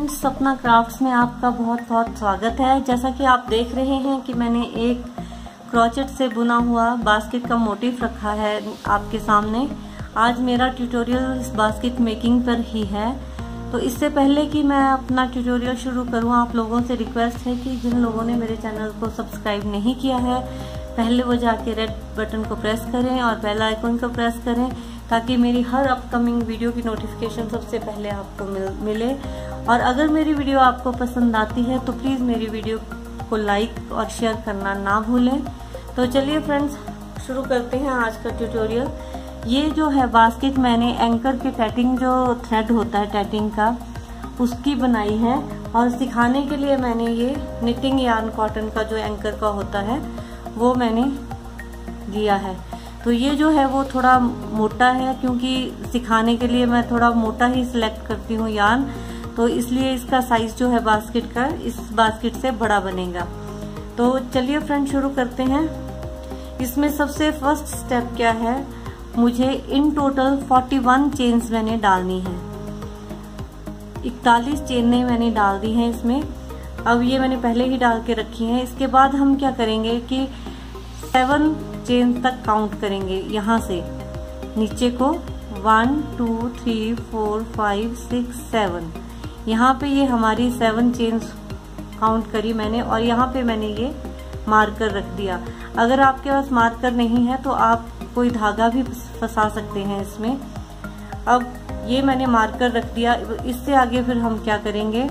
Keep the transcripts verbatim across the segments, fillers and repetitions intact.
Friends, सपना crafts में आपका बहुत बहुत स्वागत है। जैसा कि आप देख रहे हैं कि मैंने एक क्रोचेट से बुना हुआ बास्केट का मोटिफ रखा है आपके सामने। आज मेरा ट्यूटोरियल इस बास्केट मेकिंग पर ही है। तो इससे पहले कि मैं अपना ट्यूटोरियल शुरू करूं, आप लोगों से रिक्वेस्ट है कि जिन लोगों ने मेरे चैनल को सब्सक्राइब नहीं किया है, पहले वो जाके रेड बटन को प्रेस करें और बेल आइकन को प्रेस करें, ताकि मेरी हर अपकमिंग वीडियो की नोटिफिकेशन सबसे पहले आपको मिल, मिले। और अगर मेरी वीडियो आपको पसंद आती है तो प्लीज़ मेरी वीडियो को लाइक और शेयर करना ना भूलें। तो चलिए फ्रेंड्स, शुरू करते हैं आज का ट्यूटोरियल। ये जो है बास्केट मैंने एंकर के टैटिंग, जो थ्रेड होता है टैटिंग का, उसकी बनाई है। और सिखाने के लिए मैंने ये निटिंग यार्न कॉटन का जो एंकर का होता है वो मैंने लिया है। तो ये जो है वो थोड़ा मोटा है, क्योंकि सिखाने के लिए मैं थोड़ा मोटा ही सिलेक्ट करती हूँ यार्न, तो इसलिए इसका साइज जो है बास्केट का इस बास्केट से बड़ा बनेगा। तो चलिए फ्रेंड, शुरू करते हैं। इसमें सबसे फर्स्ट स्टेप क्या है, मुझे इन टोटल इकतालीस चेन्स मैंने डालनी है। इकतालीस चेनें मैंने डाल दी हैं इसमें। अब ये मैंने पहले ही डाल के रखी हैं। इसके बाद हम क्या करेंगे कि सेवन चेन तक काउंट करेंगे। यहाँ से नीचे को one two three four five six seven, यहाँ पे ये हमारी सेवन चेन्स काउंट करी मैंने। और यहाँ पे मैंने ये मार्कर रख दिया। अगर आपके पास मार्कर नहीं है तो आप कोई धागा भी फंसा सकते हैं इसमें। अब ये मैंने मार्कर रख दिया। इससे आगे फिर हम क्या करेंगे,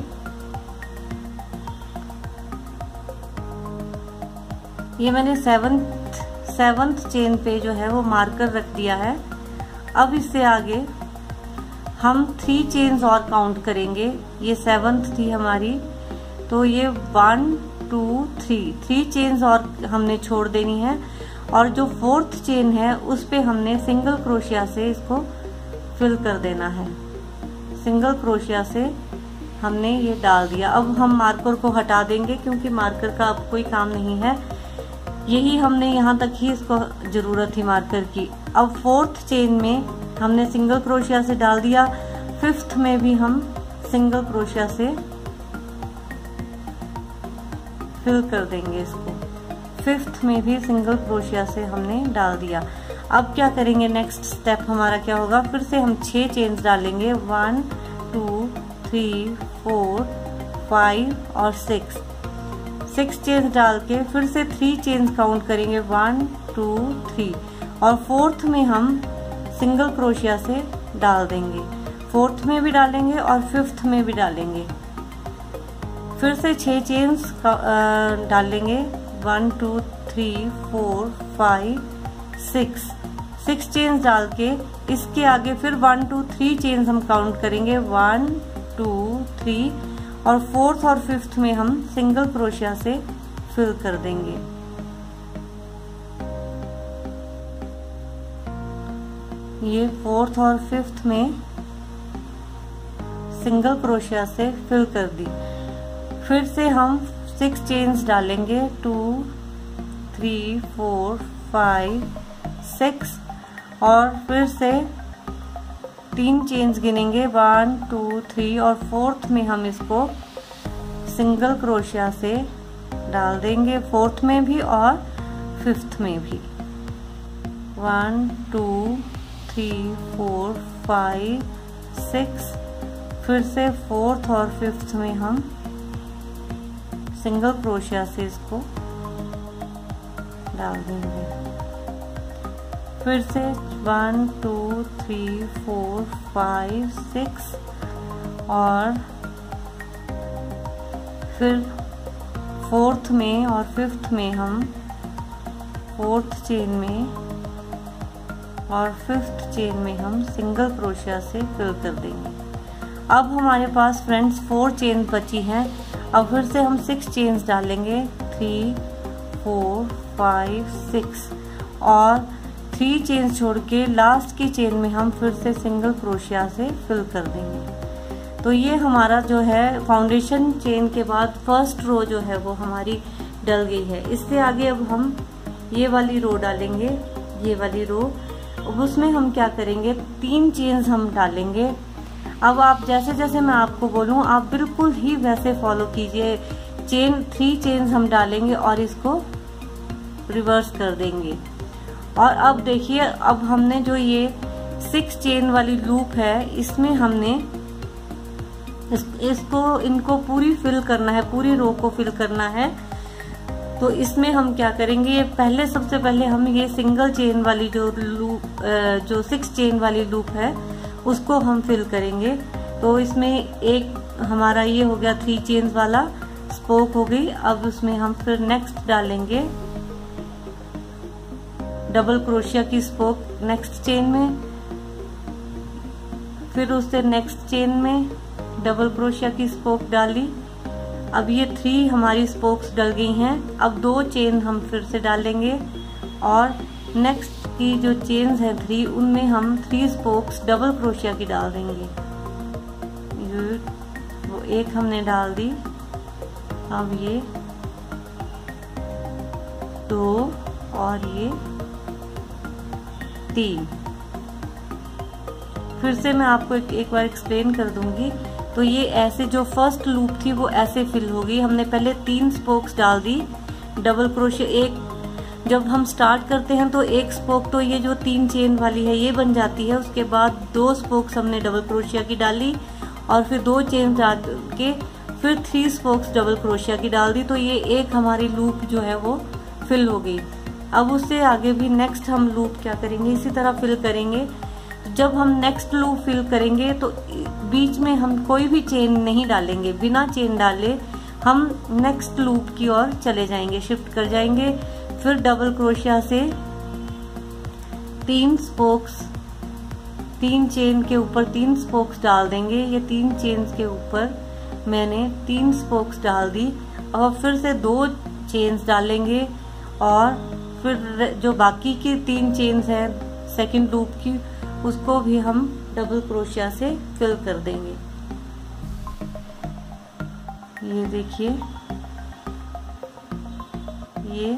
ये मैंने सेवंथ सेवंथ चेन पे जो है वो मार्कर रख दिया है। अब इससे आगे हम थ्री चेन्स और काउंट करेंगे। ये सेवंथ थी हमारी, तो ये one two three three chains और हमने छोड़ देनी है। और जो फोर्थ चेन है उस पे हमने सिंगल क्रोशिया से इसको फिल कर देना है। सिंगल क्रोशिया से हमने ये डाल दिया। अब हम मार्कर को हटा देंगे, क्योंकि मार्कर का अब कोई काम नहीं है। यही हमने यहाँ तक ही इसको जरूरत थी मार्कर की। अब फोर्थ चेन में हमने सिंगल क्रोशिया से डाल दिया। फिफ्थ में भी हम सिंगल क्रोशिया से फिल कर देंगे इसको। फिफ्थ में भी सिंगल क्रोशिया से हमने डाल दिया। अब क्या करेंगे, नेक्स्ट स्टेप हमारा क्या होगा, फिर से हम छह चेन्स डालेंगे। One two three four five और सिक्स सिक्स चेन्स डाल के फिर से थ्री चेन्स काउंट करेंगे। वन टू थ्री और फोर्थ में हम सिंगल क्रोशिया से डाल देंगे। फोर्थ में भी डालेंगे और फिफ्थ में भी डालेंगे। फिर से छह चेन्स डालेंगे। One two three four five six six chains डाल के इसके आगे फिर वन टू थ्री चेन्स हम काउंट करेंगे। वन टू थ्री और फोर्थ और फिफ्थ में हम सिंगल क्रोशिया से फिल कर देंगे। ये फोर्थ और फिफ्थ में सिंगल क्रोशिया से फिल कर दी। फिर से हम सिक्स चेन्स डालेंगे। Two three four five six और फिर से तीन चेन्स गिनेंगे। वन टू थ्री और फोर्थ में हम इसको सिंगल क्रोशिया से डाल देंगे। फोर्थ में भी और फिफ्थ में भी। One two three four five six फिर से फोर्थ और फिफ्थ में हम सिंगल क्रोशिया से इसको डाल देंगे। फिर से one two three four five six और फिर फोर्थ में और फिफ्थ में हम फोर्थ चेन में और फिफ्थ चेन में हम सिंगल क्रोशिया से फिल कर देंगे। अब हमारे पास फ्रेंड्स फोर चेन बची हैं। अब फिर से हम सिक्स चेन्स डालेंगे। थ्री फोर फाइव सिक्स और थ्री चेन्स छोड़ के लास्ट की चेन में हम फिर से सिंगल क्रोशिया से फिल कर देंगे। तो ये हमारा जो है फाउंडेशन चेन के बाद फर्स्ट रो जो है वो हमारी डल गई है। इससे आगे अब हम ये वाली रो डालेंगे। ये वाली रो, अब उसमें हम क्या करेंगे, तीन चेन्स हम डालेंगे। अब आप जैसे जैसे मैं आपको बोलूं आप बिल्कुल ही वैसे फॉलो कीजिए। चेन थ्री चेन्स हम डालेंगे और इसको रिवर्स कर देंगे। और अब देखिए, अब हमने जो ये सिक्स चेन वाली लूप है इसमें हमने इस, इसको इनको पूरी फिल करना है, पूरी रो को फिल करना है। तो इसमें हम क्या करेंगे, ये पहले सबसे पहले हम ये सिंगल चेन वाली जो लूप जो सिक्स चेन वाली लूप है उसको हम फिल करेंगे। तो इसमें एक हमारा ये हो गया थ्री चेन्स वाला स्पोक हो गई। अब उसमें हम फिर नेक्स्ट डालेंगे डबल क्रोशिया की स्पोक नेक्स्ट चेन में, फिर उससे नेक्स्ट चेन में डबल क्रोशिया की स्पोक डाली। अब ये थ्री हमारी स्पोक्स डल गई हैं। अब दो चेन हम फिर से डालेंगे और नेक्स्ट की जो चेन्स हैं थ्री, उनमें हम थ्री स्पोक्स डबल क्रोशिया की डाल देंगे। वो एक हमने डाल दी। अब ये दो और ये तीन। फिर से मैं आपको एक, एक बार एक्सप्लेन कर दूंगी। तो ये ऐसे जो फर्स्ट लूप थी वो ऐसे फिल होगी। हमने पहले तीन स्पोक्स डाल दी डबल क्रोशिया। एक जब हम स्टार्ट करते हैं तो एक स्पोक तो ये जो तीन चेन वाली है ये बन जाती है। उसके बाद दो स्पोक्स हमने डबल क्रोशिया की डाली और फिर दो चेन डाल के फिर थ्री स्पोक्स डबल क्रोशिया की डाल दी। तो ये एक हमारी लूप जो है वो फिल हो गई। अब उससे आगे भी नेक्स्ट हम लूप क्या करेंगे, इसी तरह फिल करेंगे। जब हम नेक्स्ट लूप फिल करेंगे तो बीच में हम कोई भी चेन नहीं डालेंगे, बिना चेन डाले हम नेक्स्ट लूप की ओर चले जाएंगे, शिफ्ट कर जाएंगे। फिर डबल क्रोशिया से तीन स्पोक्स, तीन चेन के ऊपर तीन स्पोक्स डाल देंगे। ये तीन चेन के ऊपर मैंने तीन स्पोक्स डाल दी। और फिर से दो चेन्स डालेंगे और फिर जो बाकी की तीन चेन्स हैं सेकंड लूप की, उसको भी हम डबल क्रोशिया से फिल कर देंगे। ये देखिए, ये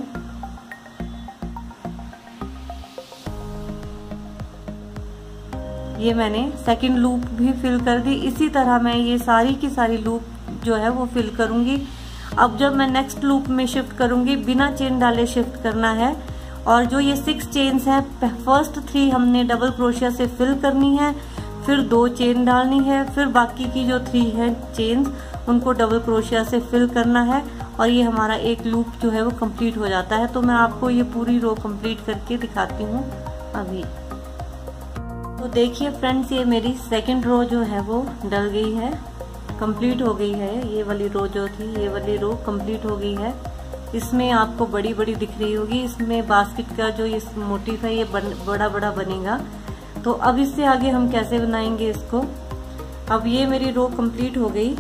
ये मैंने सेकंड लूप भी फिल कर दी। इसी तरह मैं ये सारी की सारी लूप जो है वो फिल करूंगी। अब जब मैं नेक्स्ट लूप में शिफ्ट करूंगी, बिना चेन डाले शिफ्ट करना है। और जो ये सिक्स चेन्स हैं, फर्स्ट थ्री हमने डबल क्रोशिया से फिल करनी है, फिर दो चेन डालनी है, फिर बाकी की जो थ्री है चेन्स उनको डबल क्रोशिया से फिल करना है और ये हमारा एक लूप जो है वो कंप्लीट हो जाता है। तो मैं आपको ये पूरी रो कंप्लीट करके दिखाती हूँ अभी। तो देखिए फ्रेंड्स, ये मेरी सेकंड रो जो है वो डल गई है, कंप्लीट हो गई है। ये वाली रो जो थी, ये वाली रो कंप्लीट हो गई है। इसमें आपको बड़ी बड़ी दिख रही होगी। इसमें बास्केट का जो ये मोटिफ है ये बन, बड़ा बड़ा बनेगा। तो अब इससे आगे हम कैसे बनाएंगे इसको। अब ये मेरी रो कंप्लीट हो गई।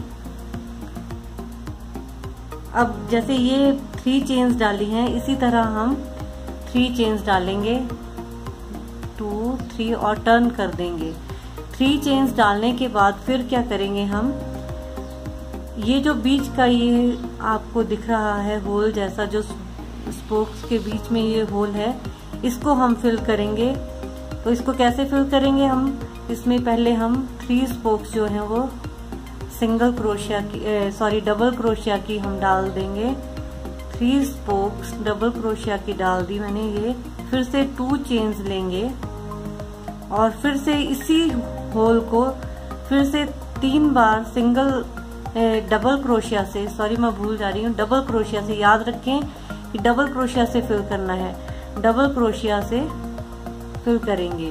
अब जैसे ये थ्री चेन्स डाली हैं, इसी तरह हम थ्री चेन्स डालेंगे, टू थ्री और टर्न कर देंगे। थ्री चेन्स डालने के बाद फिर क्या करेंगे हम, ये जो बीच का ये आपको दिख रहा है होल जैसा, जो स्पोक्स के बीच में ये होल है, इसको हम फिल करेंगे। तो इसको कैसे फिल करेंगे हम, इसमें पहले हम थ्री स्पोक्स जो हैं वो सिंगल क्रोशिया की सॉरी डबल क्रोशिया की हम डाल देंगे। थ्री स्पोक्स डबल क्रोशिया की डाल दी मैंने ये। फिर से टू चेन्स लेंगे और फिर से इसी होल को फिर से तीन बार सिंगल डबल क्रोशिया से, सॉरी मैं भूल जा रही हूँ, डबल क्रोशिया से, याद रखें कि डबल क्रोशिया से फिल करना है। डबल क्रोशिया से फिल करेंगे।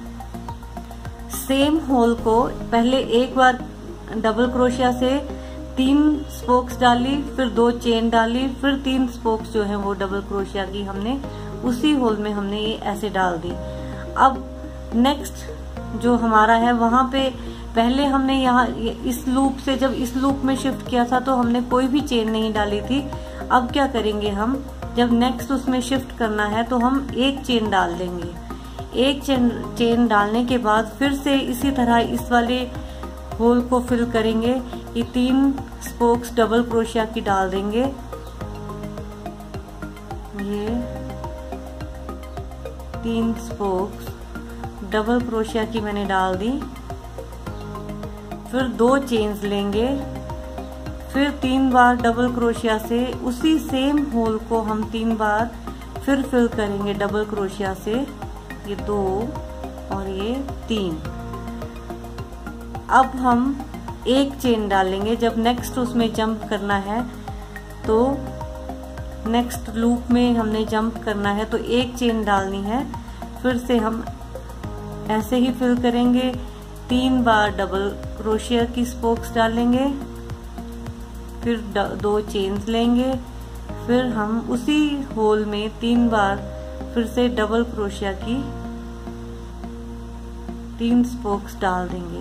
सेम होल को पहले एक बार डबल क्रोशिया से तीन स्पोक्स डाली, फिर दो चेन डाली, फिर तीन स्पोक्स जो है वो डबल क्रोशिया की हमने उसी होल में हमने ये ऐसे डाल दी। अब नेक्स्ट जो हमारा है वहां पे पहले हमने यहाँ इस लूप से जब इस लूप में शिफ्ट किया था तो हमने कोई भी चेन नहीं डाली थी। अब क्या करेंगे हम, जब नेक्स्ट उसमें शिफ्ट करना है तो हम एक चेन डाल देंगे। एक चेन चेन डालने के बाद फिर से इसी तरह इस वाले होल को फिल करेंगे। ये तीन स्पोक्स डबल क्रोशिया की डाल देंगे। ये तीन स्पोक्स डबल क्रोशिया की मैंने डाल दी। फिर दो चेन्स लेंगे, फिर तीन बार डबल क्रोशिया से उसी सेम होल को हम तीन बार फिर फिल करेंगे डबल क्रोशिया से। ये दो और ये तीन। अब हम एक चेन डालेंगे जब नेक्स्ट उसमें जंप करना है, तो नेक्स्ट लूप में हमने जंप करना है तो एक चेन डालनी है। फिर से हम ऐसे ही फिल करेंगे, तीन बार डबल क्रोशिया की स्पोक्स डालेंगे, फिर दो चेन्स लेंगे, फिर हम उसी होल में तीन बार फिर से डबल क्रोशिया की तीन स्पोक्स डाल देंगे।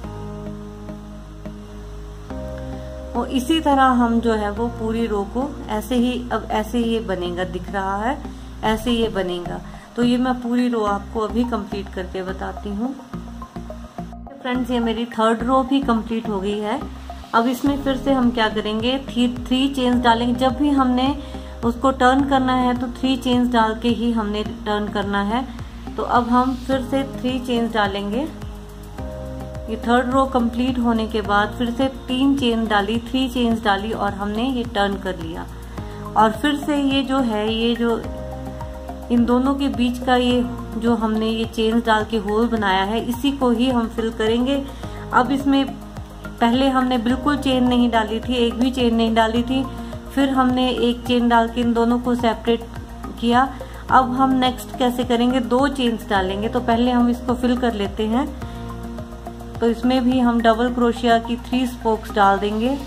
और इसी तरह हम जो है वो पूरी रो को ऐसे ही, अब ऐसे ही ये बनेगा, दिख रहा है ऐसे ये बनेगा। तो ये मैं पूरी रो आपको अभी कंप्लीट करके बताती हूँ। फ्रेंड्स, ये मेरी थर्ड रो भी कंप्लीट हो गई है। अब इसमें फिर से हम क्या करेंगे, थ्री थ्री चेन्स डालेंगे। जब भी हमने उसको टर्न करना है तो थ्री चेन्स डाल के ही हमने टर्न करना है। तो अब हम फिर से थ्री चेन्स डालेंगे। ये थर्ड रो कंप्लीट होने के बाद फिर से तीन चेन डाली, थ्री चेन्स डाली और हमने ये टर्न कर लिया। और फिर से ये जो है, ये जो इन दोनों के बीच का ये जो हमने ये चेन्स डाल के होल बनाया है, इसी को ही हम फिल करेंगे। अब इसमें पहले हमने बिल्कुल चेन नहीं डाली थी, एक भी चेन नहीं डाली थी, फिर हमने एक चेन डाल के इन दोनों को सेपरेट किया। अब हम नेक्स्ट कैसे करेंगे, दो चेन्स डालेंगे। तो पहले हम इसको फिल कर लेते हैं। तो इसमें भी हम डबल क्रोशिया की थ्री स्पोक्स डाल देंगे।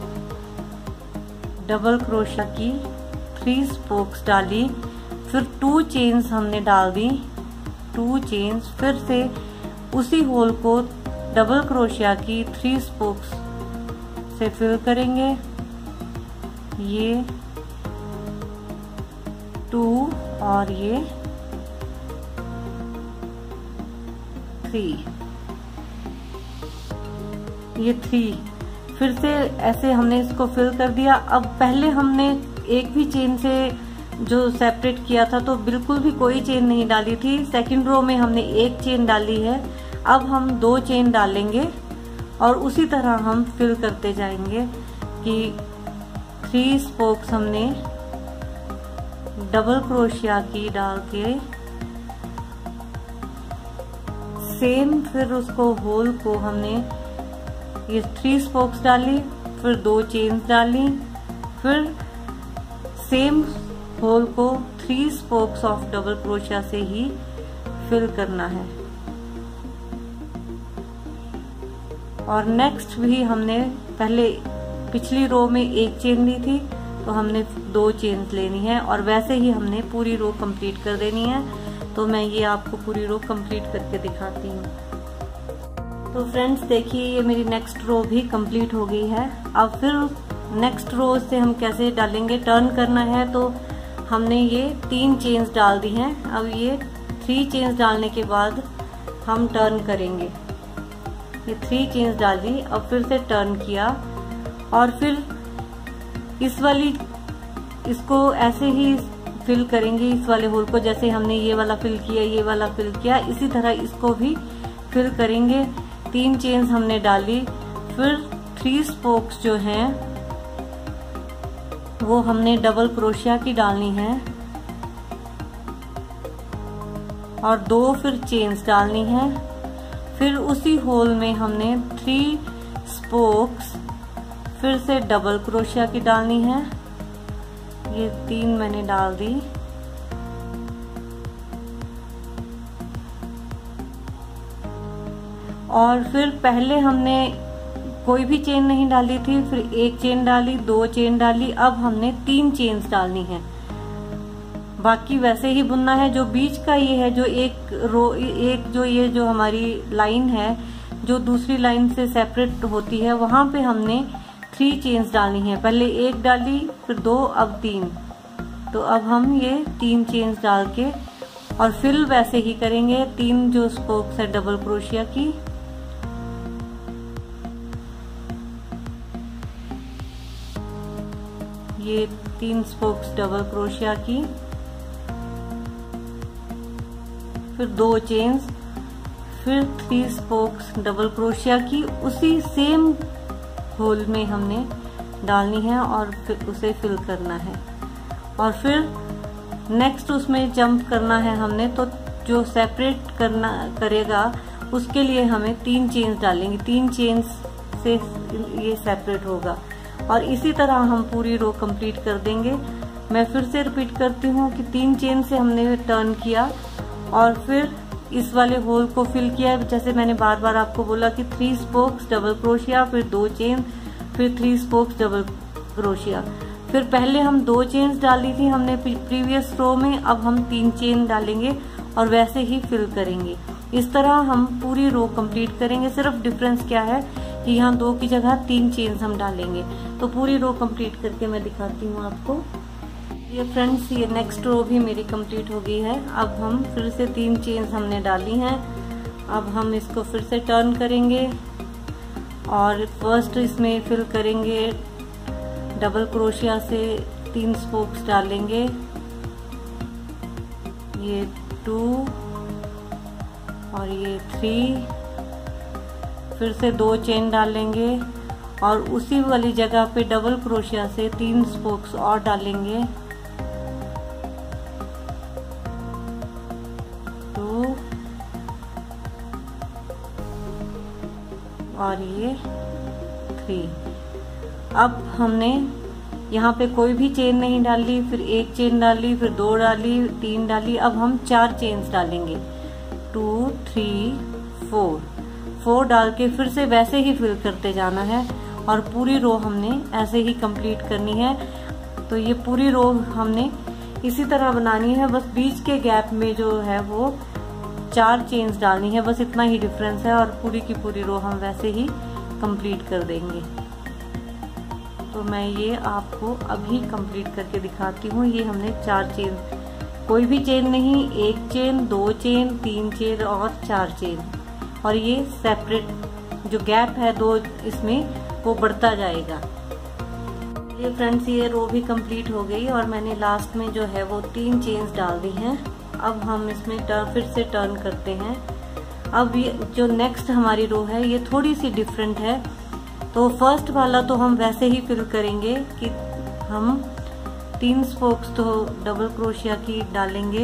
डबल क्रोशिया की थ्री स्पोक्स डाली, फिर टू चेन्स हमने डाल दी, टू चेन्स, फिर से उसी होल को डबल क्रोशिया की थ्री स्पोक्स से फिल करेंगे। ये टू और ये थ्री, ये थ्री, फिर से ऐसे हमने इसको फिल कर दिया। अब पहले हमने एक भी चेन से जो सेपरेट किया था तो बिल्कुल भी कोई चेन नहीं डाली थी। सेकंड रो में हमने एक चेन डाली है। अब हम दो चेन डालेंगे और उसी तरह हम फिल करते जाएंगे कि थ्री स्पोक्स हमने डबल क्रोशिया की डाल के सेम, फिर उसको होल को हमने ये थ्री स्पोक्स डाली, फिर दो चेन्स डाली, फिर सेम होल को three spokes of double crochet से ही फिल करना है। और नेक्स्ट भी हमने पहले पिछली रो में एक चेन ली थी तो हमने दो चेन्स लेनी है और वैसे ही हमने पूरी रो कंप्लीट कर देनी है। तो मैं ये आपको पूरी रो कंप्लीट करके दिखाती हूँ। तो फ्रेंड्स देखिए, ये मेरी नेक्स्ट रो भी कंप्लीट हो गई है। अब फिर नेक्स्ट रो से हम कैसे डालेंगे, टर्न करना है तो हमने ये तीन चेन्स डाल दी हैं। अब ये थ्री चेन्स डालने के बाद हम टर्न करेंगे। ये थ्री चेन्स डाली, अब फिर से टर्न किया और फिर इस वाली इसको ऐसे ही फिल करेंगे, इस वाले होल को जैसे हमने ये वाला फिल किया, ये वाला फिल किया, इसी तरह इसको भी फिल करेंगे। तीन चेन्स हमने डाली, फिर थ्री स्पोक्स जो हैं वो हमने डबल क्रोशिया की डालनी है और दो फिर चेन्स डालनी है। फिर उसी होल में हमने थ्री स्पोक्स फिर से डबल क्रोशिया की डालनी है। ये तीन मैंने डाल दी। और फिर पहले हमने कोई भी चेन नहीं डाली थी, फिर एक चेन डाली, दो चेन डाली, अब हमने तीन चेन्स डालनी है। बाकी वैसे ही बुनना है। जो बीच का ये है, जो एक रो, एक जो ये जो हमारी लाइन है जो दूसरी लाइन से सेपरेट होती है, वहां पे हमने थ्री चेन्स डालनी है। पहले एक डाली, फिर दो, अब तीन। तो अब हम ये तीन चेन्स डाल के और फिल वैसे ही करेंगे। तीन जो स्पोक्स है डबल क्रोशिया की, ये तीन स्पोक्स डबल क्रोशिया की, फिर दो चेन्स, फिर थ्री स्पोक्स डबल क्रोशिया की उसी सेम होल में हमने डालनी है और फिर उसे फिल करना है। और फिर नेक्स्ट उसमें जंप करना है हमने, तो जो सेपरेट करना करेगा उसके लिए हमें तीन चेन्स डालेंगे, तीन चेन्स से ये सेपरेट होगा। और इसी तरह हम पूरी रो कंप्लीट कर देंगे। मैं फिर से रिपीट करती हूँ कि तीन चेन से हमने टर्न किया और फिर इस वाले होल को फिल किया। जैसे मैंने बार बार आपको बोला कि थ्री स्पोक्स डबल क्रोशिया, फिर दो चेन, फिर थ्री स्पोक्स डबल क्रोशिया। फिर पहले हम दो चेन्स डाली थी हमने प्रीवियस रो में, अब हम तीन चेन डालेंगे और वैसे ही फिल करेंगे। इस तरह हम पूरी रो कंप्लीट करेंगे। सिर्फ डिफरेंस क्या है कि यहाँ दो की जगह तीन चेन्स हम डालेंगे। तो पूरी रो कंप्लीट करके मैं दिखाती हूँ आपको। ये फ्रेंड्स, ये नेक्स्ट रो भी मेरी कंप्लीट हो गई है। अब हम फिर से तीन चेन्स हमने डाली हैं। अब हम इसको फिर से टर्न करेंगे और फर्स्ट इसमें फिल करेंगे डबल क्रोशिया से, तीन स्पोक्स डालेंगे, ये टू और ये थ्री, फिर से दो चेन डालेंगे और उसी वाली जगह पे डबल क्रोशिया से तीन स्पोक्स और डालेंगे, टू और ये थ्री। अब हमने यहाँ पे कोई भी चेन नहीं डाली, फिर एक चेन डाली, फिर दो डाली, तीन डाली। अब हम चार चेन्स डालेंगे, टू थ्री फोर, फोर डाल के फिर से वैसे ही फिल करते जाना है और पूरी रो हमने ऐसे ही कंप्लीट करनी है। तो ये पूरी रो हमने इसी तरह बनानी है, बस बीच के गैप में जो है वो चार चेन्स डालनी है, बस इतना ही डिफरेंस है। और पूरी की पूरी रो हम वैसे ही कंप्लीट कर देंगे। तो मैं ये आपको अभी कंप्लीट करके दिखाती हूँ। ये हमने चार चेन, कोई भी चेन नहीं, एक चेन, दो चेन, तीन चेन और चार चेन, और ये सेपरेट जो गैप है दो इसमें वो बढ़ता जाएगा। ये फ्रेंड्स, ये रो भी कंप्लीट हो गई और मैंने लास्ट में जो है वो तीन चेन्स डाल दी हैं। अब हम इसमें टर्न फिर से टर्न करते हैं। अब ये जो नेक्स्ट हमारी रो है ये थोड़ी सी डिफरेंट है। तो फर्स्ट वाला तो हम वैसे ही फिल करेंगे कि हम तीन स्पोक्स तो डबल क्रोशिया की डालेंगे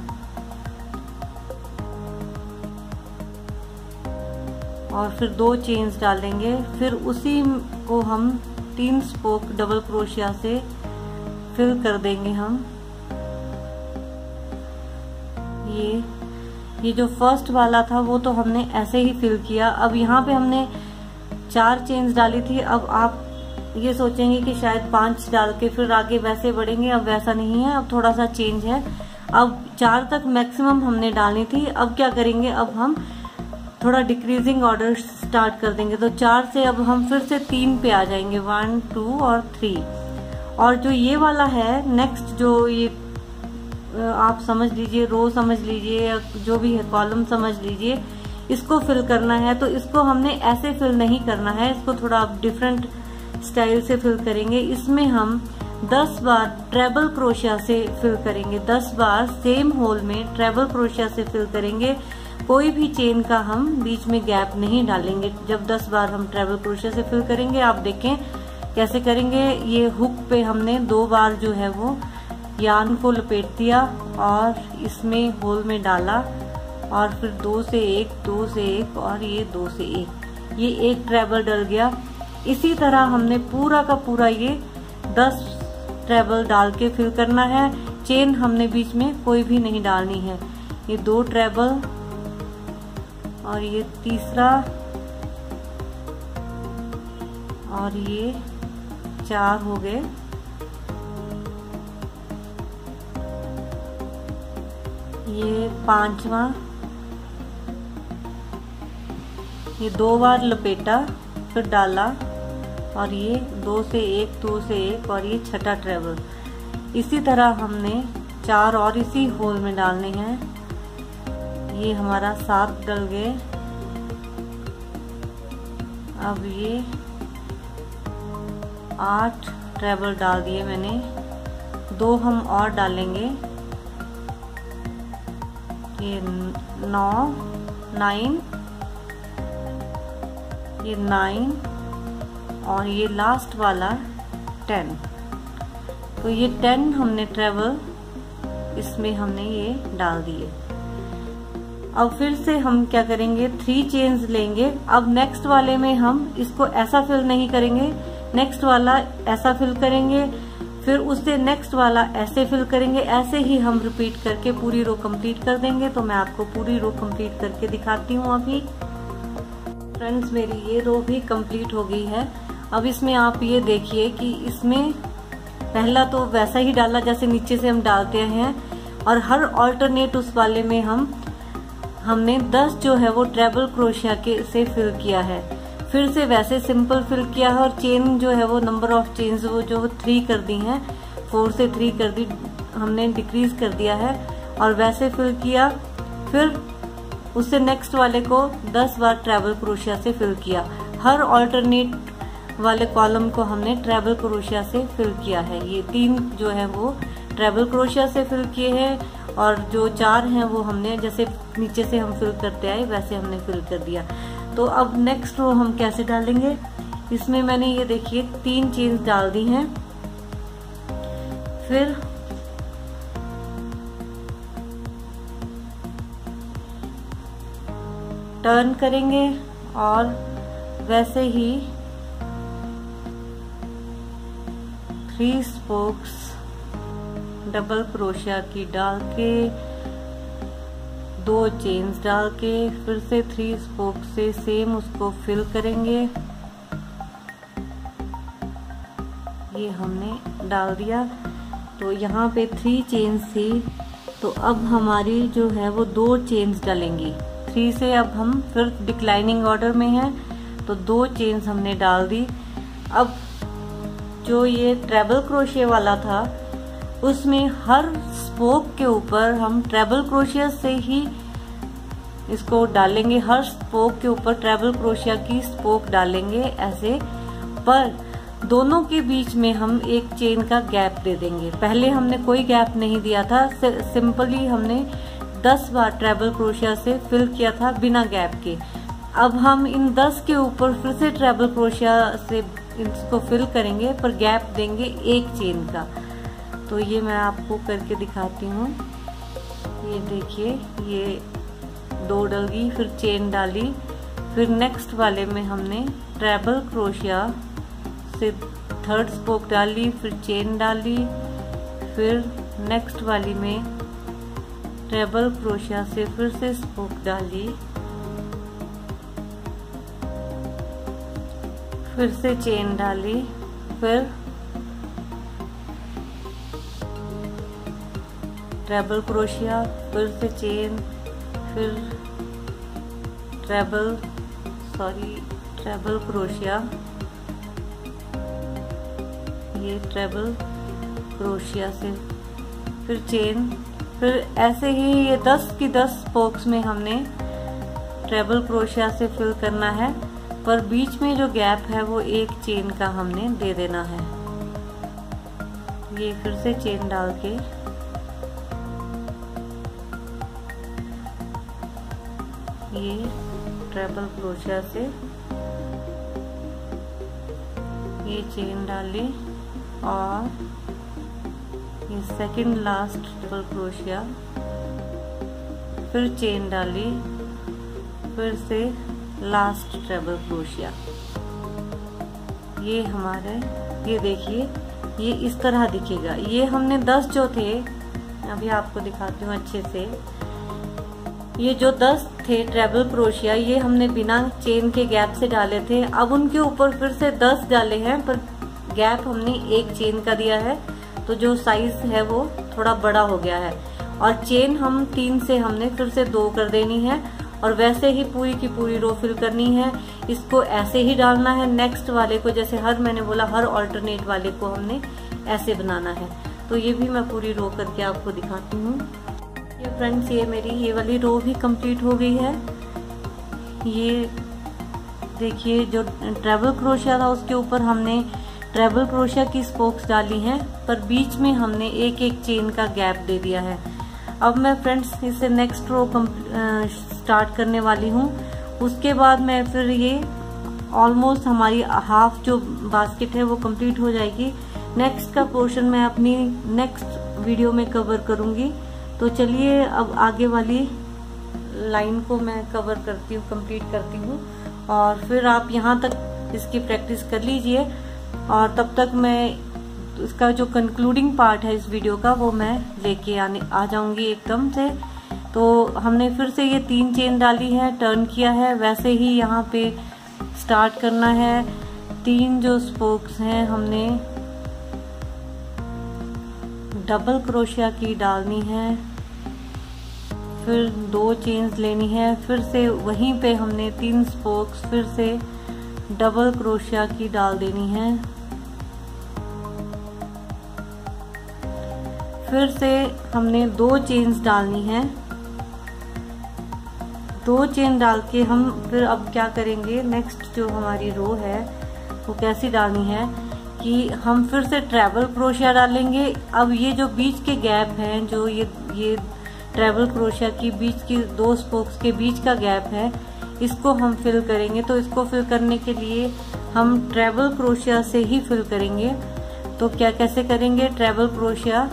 और फिर दो चेन्स डालेंगे, फिर उसी को हम तीन स्पोक डबल क्रोशिया से फिल कर देंगे। हम ये ये जो फर्स्ट वाला था वो तो हमने ऐसे ही फिल किया। अब यहाँ पे हमने चार चेन्स डाली थी। अब आप ये सोचेंगे कि शायद पांच डाल के फिर आगे वैसे बढ़ेंगे, अब वैसा नहीं है, अब थोड़ा सा चेंज है। अब चार तक मैक्सिमम हमने डालनी थी। अब क्या करेंगे, अब हम थोड़ा डिक्रीजिंग ऑर्डर स्टार्ट कर देंगे। तो चार से अब हम फिर से तीन पे आ जाएंगे, वन टू और थ्री। और जो ये वाला है नेक्स्ट, जो ये आप समझ लीजिए रो समझ लीजिए या जो भी है कॉलम समझ लीजिए, इसको फिल करना है। तो इसको हमने ऐसे फिल नहीं करना है, इसको थोड़ा डिफरेंट स्टाइल से फिल करेंगे। इसमें हम दस बार ट्रेबल क्रोशिया से फिल करेंगे, दस बार सेम होल में ट्रेबल क्रोशिया से फिल करेंगे। कोई भी चेन का हम बीच में गैप नहीं डालेंगे। जब दस बार हम ट्रेबल क्रोशिया से फिल करेंगे, आप देखें कैसे करेंगे। ये हुक पे हमने दो बार जो है वो यार्न को लपेट दिया और इसमें होल में डाला और फिर दो से एक, दो से एक और ये दो से एक, ये एक ट्रेबल डल गया। इसी तरह हमने पूरा का पूरा ये दस ट्रेबल डाल के फिल करना है। चेन हमने बीच में कोई भी नहीं डालनी है। ये दो ट्रेबल और ये तीसरा और ये चार हो गए। ये पांचवा, ये दो बार लपेटा फिर डाला और ये दो से एक, दो से एक और ये छठा ट्रेबल। इसी तरह हमने चार और इसी होल में डालने हैं। ये हमारा सात डल गए। अब ये आठ ट्रेबल डाल दिए मैंने, दो हम और डालेंगे, ये नौ नाइन, ये नाइन और ये लास्ट वाला टेन। तो ये टेन हमने ट्रेवल इसमें हमने ये डाल दिए। अब फिर से हम क्या करेंगे, थ्री चेन्स लेंगे। अब नेक्स्ट वाले में हम इसको ऐसा फिल नहीं करेंगे, नेक्स्ट वाला ऐसा फिल करेंगे, फिर उससे नेक्स्ट वाला ऐसे फिल करेंगे। ऐसे ही हम रिपीट करके पूरी रो कंप्लीट कर देंगे। तो मैं आपको पूरी रो कंप्लीट करके दिखाती हूँ। अभी फ्रेंड्स मेरी ये रो भी कंप्लीट हो गई है। अब इसमें आप ये देखिए कि इसमें पहला तो वैसा ही डाला जैसे नीचे से हम डालते हैं, और हर ऑल्टरनेट उस वाले में हम हमने दस जो है वो ट्रेबल क्रोशिया के से फिल किया है। फिर से वैसे सिंपल फिल किया है, और चेन जो है वो नंबर ऑफ चेन्स वो जो थ्री कर दी हैं, फोर से थ्री कर दी हमने, डिक्रीज कर दिया है, और वैसे फिल किया। फिर उससे नेक्स्ट वाले को दस बार ट्रेबल क्रोशिया से फिल किया। हर ऑल्टरनेट वाले कॉलम को हमने ट्रेबल क्रोशिया से फिल किया है। ये तीन जो है वो ट्रेबल क्रोशिया से फिल किए हैं, और जो चार हैं वो हमने जैसे नीचे से हम फिल करते आए वैसे हमने फिल कर दिया। तो अब नेक्स्ट रो हम कैसे डालेंगे, इसमें मैंने ये देखिए तीन चेन्स डाल दी हैं। फिर टर्न करेंगे और वैसे ही थ्री स्पोक्स डबल क्रोशिया की डाल के, दो चेन्स डाल के, फिर से थ्री स्पोक से सेम उसको फिल करेंगे। ये हमने डाल दिया। तो यहाँ पे थ्री चेन्स थी, तो अब हमारी जो है वो दो चेन्स डालेंगी। थ्री से अब हम फिर डिक्लाइनिंग ऑर्डर में हैं, तो दो चेन्स हमने डाल दी। अब जो ये ट्रेबल क्रोशिया वाला था उसमें हर स्पोक के ऊपर हम ट्रेबल क्रोशिया से ही इसको डालेंगे। हर स्पोक के ऊपर ट्रेबल क्रोशिया की स्पोक डालेंगे ऐसे, पर दोनों के बीच में हम एक चेन का गैप दे देंगे। पहले हमने कोई गैप नहीं दिया था, सिंपली हमने दस बार ट्रेबल क्रोशिया से फिल किया था बिना गैप के। अब हम इन दस के ऊपर फिर से ट्रेबल क्रोशिया से इसको फिल करेंगे, पर गैप देंगे एक चेन का। तो ये मैं आपको करके दिखाती हूँ। ये देखिए, ये दो डली, फिर चेन डाली, फिर नेक्स्ट वाले में हमने ट्रेबल क्रोशिया से थर्ड स्पोक डाली, फिर चेन डाली, फिर नेक्स्ट वाली में ट्रेबल क्रोशिया से फिर से स्पोक डाली, फिर से चेन डाली, फिर ट्रेबल क्रोशिया, फिर से चेन, फिर ट्रेबल सॉरी ट्रेबल क्रोशिया, ये ट्रेबल क्रोशिया से फिर चेन, फिर ऐसे ही ये दस की दस स्पोक्स में हमने ट्रेबल क्रोशिया से फिल करना है, पर बीच में जो गैप है वो एक चेन का हमने दे देना है। ये फिर से चेन डाल के ये ट्रेबल क्रोशिया से ये चेन डाली, और ये सेकंड लास्ट ट्रेबल क्रोशिया, फिर चेन डाली, फिर से लास्ट ट्रेबल क्रोशिया। ये हमारे ये देखिए ये इस तरह दिखेगा। ये हमने दस जो थे, अभी आपको दिखाती हूँ अच्छे से, ये जो दस थे ट्रेबल क्रोशिया ये हमने बिना चेन के गैप से डाले थे। अब उनके ऊपर फिर से दस डाले हैं, पर गैप हमने एक चेन का दिया है, तो जो साइज है वो थोड़ा बड़ा हो गया है। और चेन हम तीन से हमने फिर से दो कर देनी है, और वैसे ही पूरी की पूरी रो फिल करनी है। इसको ऐसे ही डालना है, नेक्स्ट वाले को जैसे हर मैंने बोला हर ऑल्टरनेट वाले को हमने ऐसे बनाना है। तो ये भी मैं पूरी रो करके आपको दिखाती हूँ। ये फ्रेंड्स ये मेरी ये वाली रो भी कंप्लीट हो गई है। ये देखिए जो ट्रेबल क्रोशिया था उसके ऊपर हमने ट्रेबल क्रोशिया की स्पोक्स डाली हैं, पर बीच में हमने एक एक चेन का गैप दे दिया है। अब मैं फ्रेंड्स इसे नेक्स्ट रो स्टार्ट करने वाली हूँ। उसके बाद मैं फिर ये ऑलमोस्ट हमारी हाफ जो बास्केट है वो कंप्लीट हो जाएगी। नेक्स्ट का पोर्शन मैं अपनी नेक्स्ट वीडियो में कवर करूंगी। तो चलिए अब आगे वाली लाइन को मैं कवर करती हूँ, कंप्लीट करती हूँ, और फिर आप यहाँ तक इसकी प्रैक्टिस कर लीजिए। और तब तक मैं इसका जो कंक्लूडिंग पार्ट है इस वीडियो का वो मैं लेके आने आ जाऊंगी एकदम से। तो हमने फिर से ये तीन चेन डाली है, टर्न किया है, वैसे ही यहाँ पे स्टार्ट करना है। तीन जो स्पोक्स हैं हमने डबल क्रोशिया की डालनी है, फिर दो चेन्स लेनी है, फिर से वहीं पे हमने तीन स्पोक्स फिर से डबल क्रोशिया की डाल देनी है, फिर से हमने दो चेन्स डालनी है। दो चेन डाल के हम फिर अब क्या करेंगे, नेक्स्ट जो हमारी रो है वो कैसी डालनी है कि हम फिर से ट्रेबल क्रोशिया डालेंगे। अब ये जो बीच के गैप हैं, जो ये ये ट्रेबल क्रोशिया की बीच की दो स्पोक्स के बीच का गैप है, इसको हम फिल करेंगे। तो इसको फिल करने के लिए हम ट्रेबल क्रोशिया से ही फिल करेंगे। तो क्या कैसे करेंगे, ट्रेबल क्रोशिया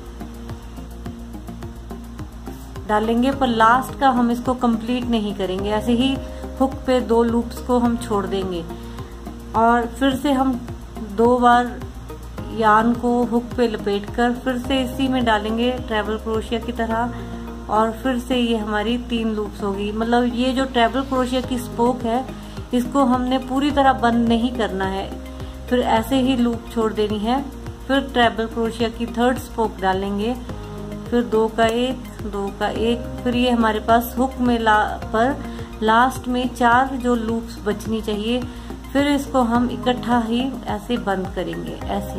डालेंगे, पर लास्ट का हम इसको कंप्लीट नहीं करेंगे, ऐसे ही हुक पे दो लूप्स को हम छोड़ देंगे। और फिर से हम दो बार यार्न को हुक पे लपेटकर फिर से इसी में डालेंगे ट्रेबल क्रोशिया की तरह, और फिर से ये हमारी तीन लूप्स होगी। मतलब ये जो ट्रेबल क्रोशिया की स्पोक है इसको हमने पूरी तरह बंद नहीं करना है, फिर ऐसे ही लूप छोड़ देनी है। फिर ट्रेबल क्रोशिया की थर्ड स्पोक डालेंगे, फिर दो का एक, दो का एक, फिर ये हमारे पास हुक में ला पर लास्ट में चार जो लूप्स बचनी चाहिए, फिर इसको हम इकट्ठा ही ऐसे बंद करेंगे ऐसे।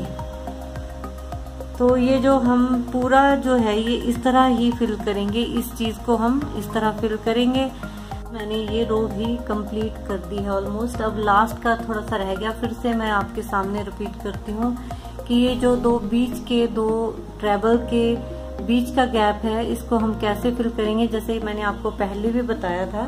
तो ये जो हम पूरा जो है ये इस तरह ही फिल करेंगे, इस चीज को हम इस तरह फिल करेंगे। मैंने ये रो भी कंप्लीट कर दी है ऑलमोस्ट। अब लास्ट का थोड़ा सा रह गया, फिर से मैं आपके सामने रिपीट करती हूँ कि ये जो दो बीच के दो ट्रेबल के बीच का गैप है इसको हम कैसे फिल करेंगे, जैसे मैंने आपको पहले भी बताया था।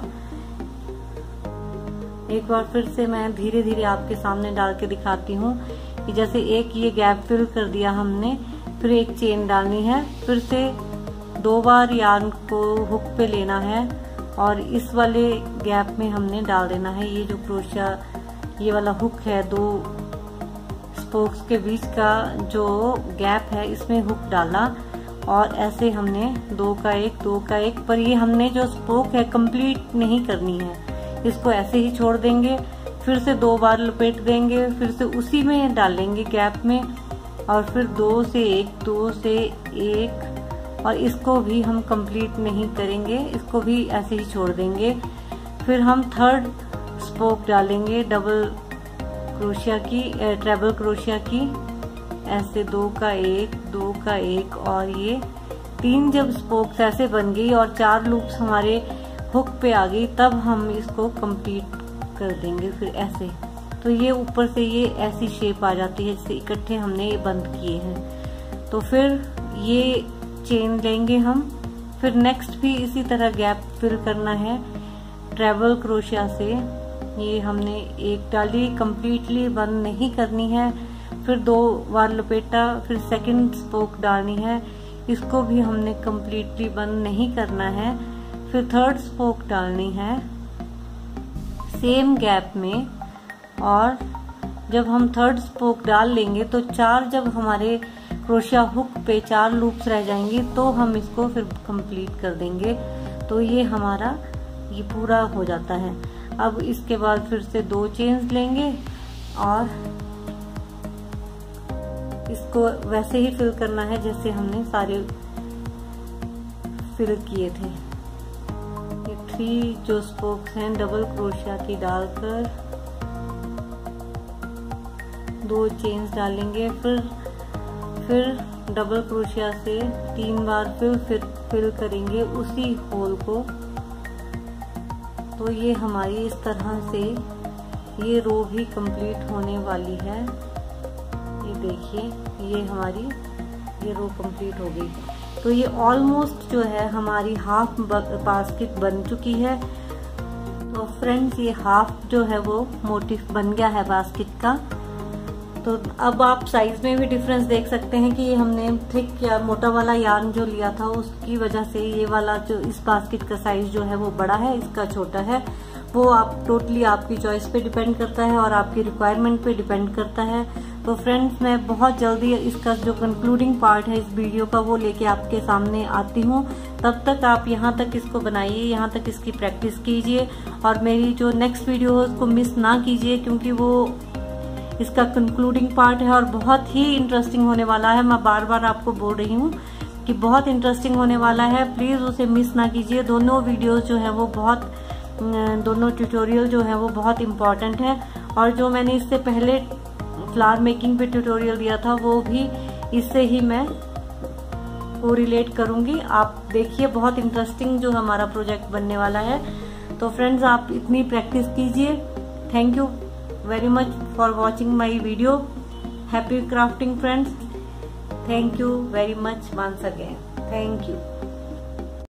एक बार फिर से मैं धीरे धीरे आपके सामने डाल के दिखाती हूँ कि जैसे एक ये गैप फिल कर दिया हमने, फिर एक चेन डालनी है, फिर से दो बार यार्न को हुक पे लेना है और इस वाले गैप में हमने डाल देना है ये जो क्रोशिया ये वाला हुक है, दो स्पोक्स के बीच का जो गैप है इसमें हुक डाला और ऐसे हमने दो का एक, दो का एक, पर ये हमने जो स्पोक है कंप्लीट नहीं करनी है, इसको ऐसे ही छोड़ देंगे। फिर से दो बार लपेट देंगे, फिर से उसी में डालेंगे गैप में, और फिर दो से एक, दो से एक, और इसको भी हम कंप्लीट नहीं करेंगे, इसको भी ऐसे ही छोड़ देंगे। फिर हम थर्ड स्पोक डालेंगे डबल क्रोशिया की, ट्रेबल क्रोशिया की, ऐसे दो का एक, दो का एक, और ये तीन जब स्पोक्स ऐसे बन गई और चार लूप्स हमारे हुक पे आ गई, तब हम इसको कंप्लीट कर देंगे। फिर ऐसे तो ये ऊपर से ये ऐसी शेप आ जाती है जैसे इकट्ठे हमने ये बंद किए हैं। तो फिर ये चेन लेंगे हम, फिर नेक्स्ट भी इसी तरह गैप फिल करना है ट्रेबल क्रोशिया से। ये हमने एक डाली, कंप्लीटली बंद नहीं करनी है, फिर दो बार लपेटा, फिर सेकंड स्पोक डालनी है, इसको भी हमने कंप्लीटली बंद नहीं करना है, फिर थर्ड स्पोक डालनी है सेम गैप में, और जब हम थर्ड स्पोक डाल लेंगे तो चार जब हमारे क्रोशिया हुक पे चार लूप्स रह जाएंगी तो हम इसको फिर कंप्लीट कर देंगे। तो ये हमारा ये पूरा हो जाता है। अब इसके बाद फिर से दो चेन्स लेंगे और इसको वैसे ही फिल करना है जैसे हमने सारे फिल किए थे। ये थ्री जो स्पोक्स हैं डबल क्रोशिया की डालकर दो चेन्स डालेंगे, फिर फिर डबल क्रोशिया से तीन बार फिर फिर फिल करेंगे उसी होल को। तो ये हमारी इस तरह से ये रो भी कंप्लीट होने वाली है। ये देखिए ये हमारी ये रो कंप्लीट हो गई। तो ये ऑलमोस्ट जो है हमारी हाफ बास्केट बन चुकी है। तो फ्रेंड्स ये हाफ जो है वो मोटिफ बन गया है बास्केट का। तो अब आप साइज में भी डिफरेंस देख सकते हैं कि हमने थिक या मोटा वाला यार्न जो लिया था उसकी वजह से ये वाला जो इस बास्केट का साइज जो है वो बड़ा है, इसका छोटा है। वो आप टोटली आपकी चॉइस पे डिपेंड करता है और आपकी रिक्वायरमेंट पे डिपेंड करता है। तो फ्रेंड्स मैं बहुत जल्दी इसका जो कंक्लूडिंग पार्ट है इस वीडियो का वो लेके आपके सामने आती हूँ। तब तक आप यहाँ तक इसको बनाइए, यहाँ तक इसकी प्रैक्टिस कीजिए और मेरी जो नेक्स्ट वीडियो है उसको मिस ना कीजिए, क्योंकि वो इसका कंक्लूडिंग पार्ट है और बहुत ही इंटरेस्टिंग होने वाला है। मैं बार बार आपको बोल रही हूँ कि बहुत इंटरेस्टिंग होने वाला है, प्लीज उसे मिस ना कीजिए। दोनों वीडियोस जो है वो बहुत दोनों ट्यूटोरियल जो है वो बहुत इम्पोर्टेंट है। और जो मैंने इससे पहले फ्लावर मेकिंग पे ट्यूटोरियल दिया था वो भी इससे ही मैं वो रिलेट करूंगी। आप देखिए बहुत इंटरेस्टिंग जो हमारा प्रोजेक्ट बनने वाला है। तो फ्रेंड्स आप इतनी प्रैक्टिस कीजिए। Thank you very much for watching my video. Happy crafting friends. Thank you very much once again. Thank you.